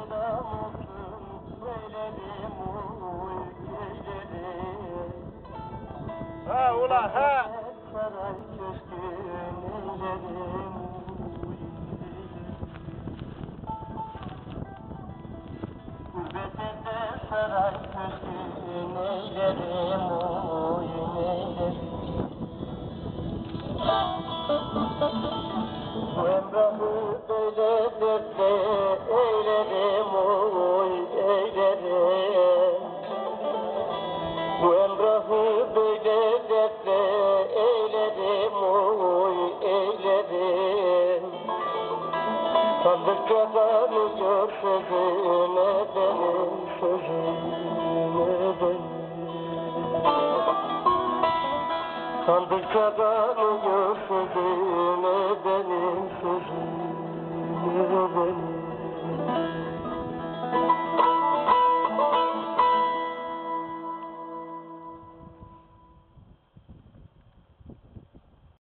Ha ula ha. Saray köşkün eylerim. Gurbetinde saray köşkün eylerim, oyun eylerim. Bu emrahı böyle dertle eylerim, oy eylerim. Bu emrahı böyle dertle eylerim, oy eylerim. Sandıkça kanıyor sözüne benim, sözüne benim. Sandıkça kanıyor sözüne benim, sözüne benim.